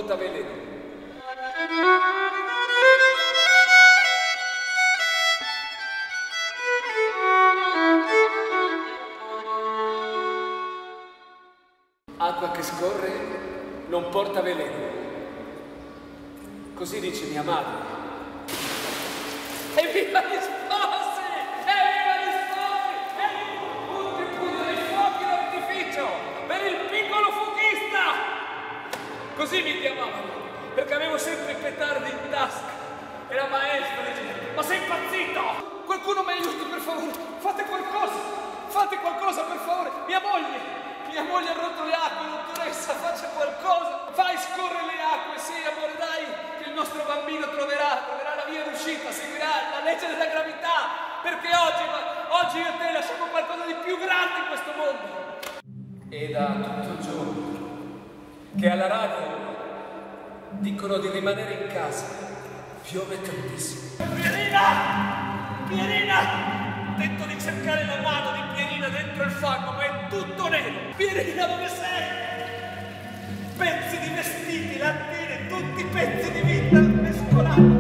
porta veleno. Acqua che scorre non porta veleno. Così dice mia madre. Evviva gli sposi! Evviva gli sposi! Evviva tutti i pugni dei fuochi d'artificio per il piccolo fuochista! Così mi chiamavano, perché avevo sempre i petardi in tasca. E la maestra diceva, ma sei impazzito? Qualcuno mi aiuti per favore, fate qualcosa per favore. Mia moglie ha rotto le acque, dottoressa, faccia qualcosa. Fai scorrere le acque, sì amore, dai, che il nostro bambino troverà la via d'uscita, seguirà la legge della gravità, perché oggi io e te lasciamo qualcosa di più grande in questo mondo. E da tutto il giorno che alla radio dicono di rimanere in casa, piove tantissimo. Pierina! Tento di cercare la mano di Pierina dentro il fango, ma è tutto nero. Pierina, dove sei? Pezzi di vestiti, lattine, tutti pezzi di vita mescolati.